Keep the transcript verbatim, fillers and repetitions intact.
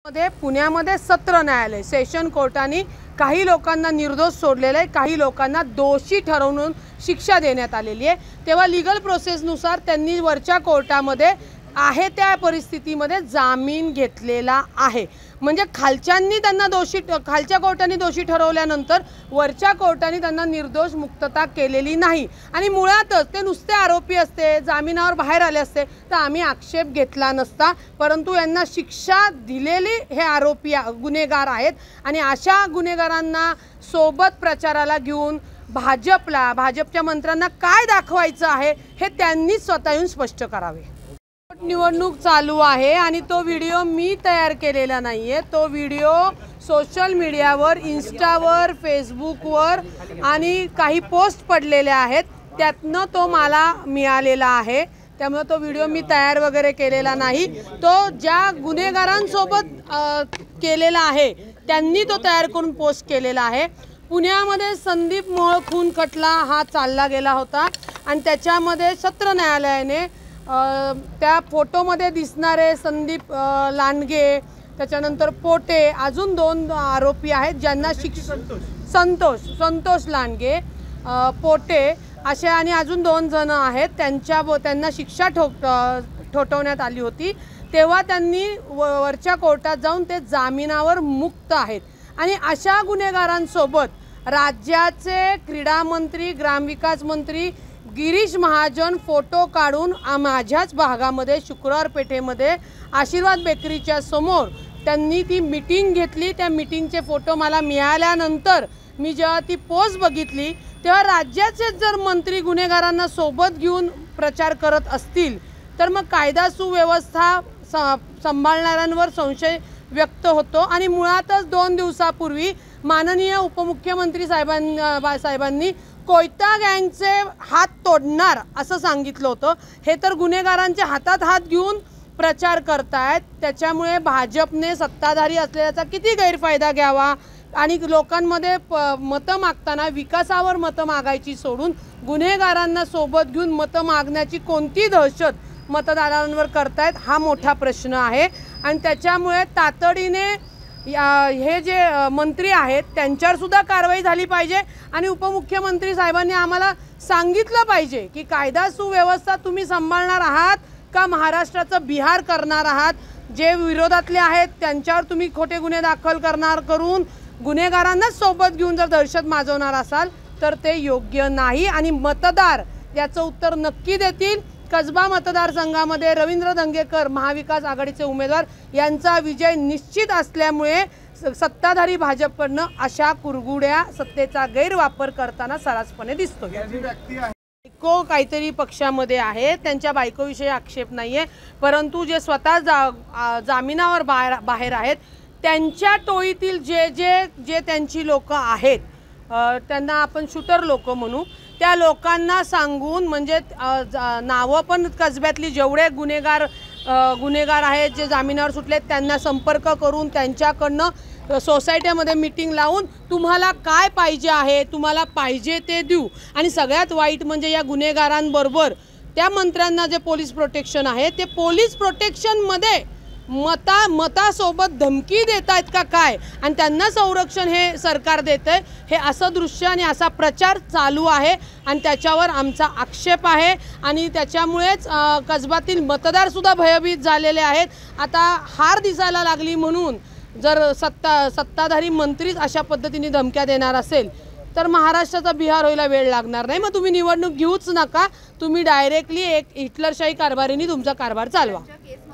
मध्ये पुण्यामध्ये सत्र न्यायालय सेशन कोर्टाने काही लोकांना निर्दोष सोडलेले आहे, काही लोकांना दोषी ठरवून शिक्षा देण्यात आलेली आहे। तेव्हा लीगल प्रोसेसनुसार त्यांनी वरच्या कोर्टामध्ये आहे त्या परिस्थितीमध्ये जामीन घेतलेला आहे। म्हणजे खालच्यांनी त्यांना दोषी खालच्या कोर्टाने दोषी ठरवल्यानंतर वरच्या कोर्टाने त्यांना निर्दोष मुक्तता केलेली नाही आणि मुळातच ते नुसते आरोपी असते, जामिनावर बाहेर आले असते तर आम्ही आक्षेप घेतला नसता, परंतु यांना शिक्षा दिलेली हे आरोपी गुन्हेगार आहेत आणि अशा गुन्हेगारांना सोबत प्रचाराला घेऊन भाजपला भाजपच्या मंत्र्यांना काय दाखवायचं आहे हे त्यांनी स्वतः येऊन स्पष्ट करावे। निवडणूक चालू आहे आणि तो व्हिडिओ मी तयार केलेला नाहीये, तो व्हिडिओ सोशल मीडियावर, इंस्टावर, फेसबुकवर आणि काही पोस्ट पडलेले आहेत, त्यातनं तो मला मिळालेला आहे। त्यामुळे तो व्हिडिओ मी तयार वगैरे केलेला नाही, तो ज्या गुन्हेगारांसोबत केलेला आहे त्यांनी तो तयार करून पोस्ट केलेला आहे। पुण्यामध्ये संदीप मोहोळ खून खटला हा चालला गेला होता आणि त्याच्यामध्ये सत्र न्यायालयाने त्या फोटोमध्ये दिसणारे संदीप लांडगे, त्याच्यानंतर पोटे, अजून दोन आरोपी आहेत ज्यांना शिक्षा संतोष संतोष लांडगे, पोटे असे आणि अजून दोन जण आहेत त्यांच्या त्यांना शिक्षा ठोक ठोठवण्यात आली होती। तेव्हा त्यांनी वरच्या कोर्टात जाऊन ते जामिनावर मुक्त आहेत आणि अशा गुन्हेगारांसोबत राज्याचे क्रीडा मंत्री, ग्रामविकास मंत्री गिरीश महाजन फोटो काढून माझ्याच भागामध्ये शुक्रवार पेठेमध्ये आशीर्वाद बेकरीच्या समोर त्यांनी ती मीटिंग घेतली। त्या मीटिंगचे फोटो मला मिळाल्यानंतर मी जेव्हा ती पोस्ट बघितली तेव्हा राज्याचे जर मंत्री गुन्हेगारांना सोबत घेऊन प्रचार करत असतील तर मग कायदा सुव्यवस्था सांभाळणाऱ्यांवर संशय व्यक्त होतो आणि मुळातच दोन दिवसापूर्वी माननीय उपमुख्यमंत्री साहेबांनी साहेबांनी कोयता गँगचे हात तोडणार असं सांगितलं होतं। हे तर गुन्हेगारांच्या हातात हात घेऊन प्रचार करतायत, त्याच्यामुळे भाजपने सत्ताधारी असलेल्याचा किती गैरफायदा घ्यावा आणि लोकांमध्ये मतं मागताना विकासावर मतं मागायची सोडून गुन्हेगारांना सोबत घेऊन मतं मागण्याची कोणती दहशत मतदारांवर करतायत हा मोठा प्रश्न आहे आणि त्याच्यामुळे तातडीने हे जे मंत्री आहेत त्यांच्यावर सुद्धा कारवाई झाली पाहिजे आणि उपमुख्यमंत्री साहेबांनी आम्हाला सांगितलं पाहिजे की कायदा सुव्यवस्था तुम्ही सांभाळणार आहात का महाराष्ट्राचं बिहार करणार आहात। जे विरोधातले आहेत त्यांच्यावर तुम्ही खोटे गुन्हे दाखल करणार करून गुन्हेगारांना सोबत घेऊन जर दहशत माजवणार असाल तर ते योग्य नाही आणि मतदार याचं उत्तर नक्की देतील। कसबा मतदारसंघामध्ये रवींद्र दंगेकर महाविकास आघाडीचे उमेदवार यांचा विजय निश्चित असल्यामुळे सत्ताधारी भाजपकडनं अशा कुरगुड्या सत्तेचा गैरवापर करताना सर्रासपणे दिसतो। बायको काहीतरी पक्षामध्ये आहे, त्यांच्या बायकोविषयी आक्षेप नाहीये, परंतु जे स्वतः जा जामिनावर बाहेर बाहेर आहेत त्यांच्या टोळीतील जे जे जे त्यांची लोक आहेत त्यांना आपण शूटर लोक म्हणू, त्या लोकांना सांगून म्हणजे नावं पण कसब्यातली जेवढे गुन्हेगार गुन्हेगार आहेत जे जामिनावर सुटलेत त्यांना संपर्क करून त्यांच्याकडनं सोसायटीमध्ये मीटिंग लावून तुम्हाला काय पाहिजे आहे, तुम्हाला पाहिजे ते देऊ आणि सगळ्यात वाईट म्हणजे या गुन्हेगारांबरोबर त्या मंत्र्यांना जे पोलीस प्रोटेक्शन आहे ते पोलीस प्रोटेक्शनमध्ये मता मतासोबत धमकी देत आहेत का काय आणि त्यांना संरक्षण हे सरकार देतंय, हे असं दृश्य आणि असा प्रचार चालू आहे आणि त्याच्यावर आमचा आक्षेप आहे आणि त्याच्यामुळेच कसबातील मतदारसुद्धा भयभीत झालेले आहेत। आता हार दिसायला लागली म्हणून जर सत्ता सत्ताधारी मंत्रीच अशा पद्धतीने धमक्या देणार असेल तर महाराष्ट्राचा बिहार व्हायला वेळ लागणार नाही। मग तुम्ही निवडणूक घेऊच नका, तुम्ही डायरेक्टली एक हिटलरशाही कारभारीने तुमचा कारभार चालवा।